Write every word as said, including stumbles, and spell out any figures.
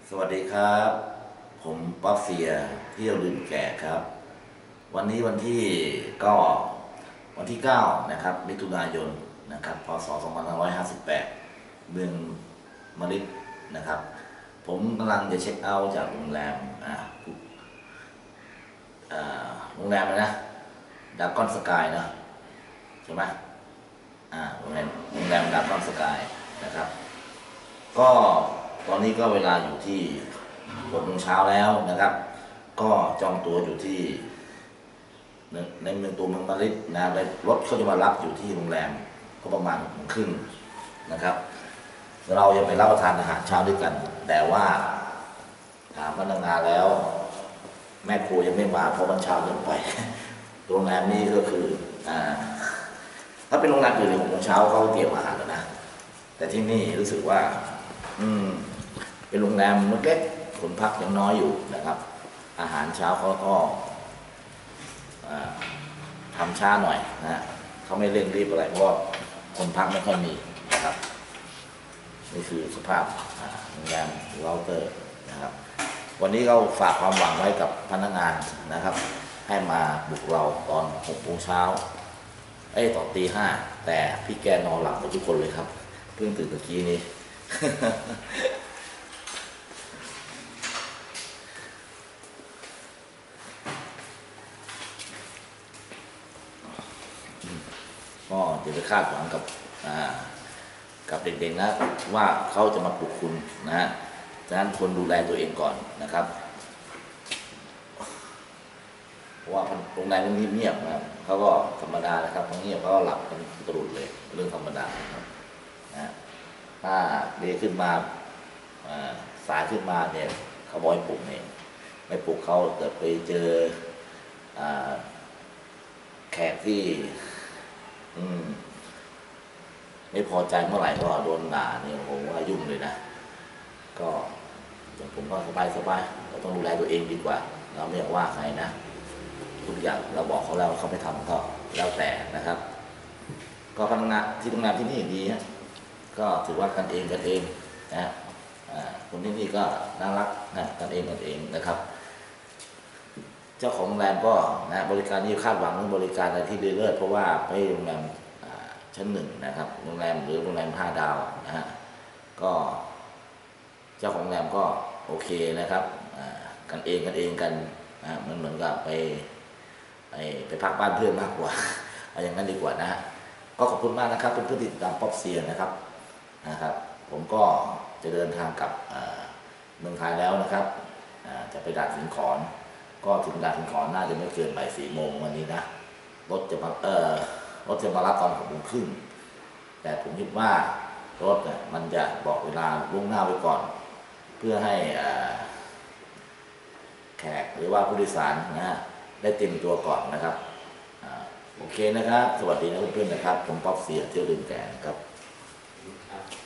สวัสดีครับผมป๊อปเซียเที่ยวลืมแก่ครับวันนี้วันที่ก็วันที่เก้านะครับมิถุนายนนะครับพศสองพันห้าร้อยห้าสิบแปดเมืองมะริดนะครับผมกำลังจะเช็คเอาท์จากโรงแรมอ่าอ่าโรงแรมเลยนะดากอนสกายนะใช่ไหมอ่าโรงแรมโรงแรมดากอนสกายนะครับก็ตอนนี้ก็เวลาอยู่ที่หกโมงเช้าแล้วนะครับก็จองตั๋วอยู่ที่ในในเมืองตัวเมืองปารีสนะรถเขาจะมารับอยู่ที่โรงแรมก็ประมาณหกโมงครึ่งนะครับเราจะไปรับประทานอาหารเช้าด้วยกัน แต่ว่าถามพนักงานแล้วแม่ครัวยังไม่มาเพราะมันเช้าเกินไปโรงแรมนี้ก็คืออ่าถ้าเป็นโรงแรมอื่นในหกโมงเช้าเขาเตรียมอาหารแล้วนะแต่ที่นี่รู้สึกว่าอืมเป็นโรงแรมเล็กๆคนพักยังน้อยอยู่นะครับอาหารเช้าเขาก็ทำช้าหน่อยนะเขาไม่เร่งรีบอะไรเพราะคนพักไม่ค่อยมีนะครับนี่คือสภาพโรงแรมเราเตอร์นะครับวันนี้เราฝากความหวังไว้กับพนักงานนะครับให้มาบุกเราตอนหกโมงเช้าไอ้ตอนตีห้าแต่พี่แกนอนหลับหมดทุกคนเลยครับเพิ่งตื่นเมื่อกี้นี้ ก็จะไปคาดหวังกับกับเด็กๆนะว่าเขาจะมาปลุกคุณนะฮะฉะนั้นควรดูแลตัวเองก่อนนะครับเพราะว่าโรงแรมมันเงียบๆนะครับเขาก็ธรรมดานะครับเขาเงียบเขาก็หลับกันตรุดเลยเรื่องธรรมดาครับนะถ้าเดย์ขึ้นมาสายขึ้นมาเนี่ยเขาบอยปลุกเนี่ยไม่ปลุกเขาเกิดไปเจอแขกที่อืมไม่พอใจเมื่อไหร่ก็โดนด่าเนี่ยผมว่ายุ่งเลยนะก็อย่างผมก็สบายสบายเราต้องดูแลตัวเองดีกว่าเราไม่อยากว่าใครนะทุกอย่างเราบอกเขาแล้วเขาไม่ทำก็แล้วแต่นะครับก็พนักงานที่ทำงานที่นี่ดีฮะก็ถือว่ากันเองกันเองนะคนที่นี่ก็น่ารักนะกันเองกันเองนะครับเจ้าของโรงแรมก็นะบริการนี้คาดหวังบริการอะไรที่ดีเลิศเพราะว่าไปโรงแรมชั้นหนึ่งนะครับโรงแรมหรือโรงแรมห้าดาวนะฮะก็เจ้าของโรงแรมก็โอเคนะครับกันเองกันเองกันนะมันเหมือนกับไปไปไปพักบ้านเพื่อนมากกว่าเอาอย่างนั้นดีกว่านะฮะก็ขอบคุณมากนะครับเป็นผู้ติดตามป๊อปเซียนะครับนะครับผมก็จะเดินทางกลับเมืองไทยแล้วนะครับจะไปด่านสิงขอนก็ถึงด่านสิงขอนน่าจะไม่เกินบ่ายสี่โมงวันนี้นะรถจะมาเออรถจะมารับตอนหกโมงครึ่งแต่ผมคิดว่ารถเนี่ยมันจะบอกเวลาล่วงหน้าไว้ก่อนเพื่อให้แขกหรือว่าผู้โดยสารนะฮะได้เตรียมตัวก่อนนะครับโอเคนะครับสวัสดีนะเพื่อนๆนะครับผมป๊อปเสียเที่ยวลืมแก่ครับ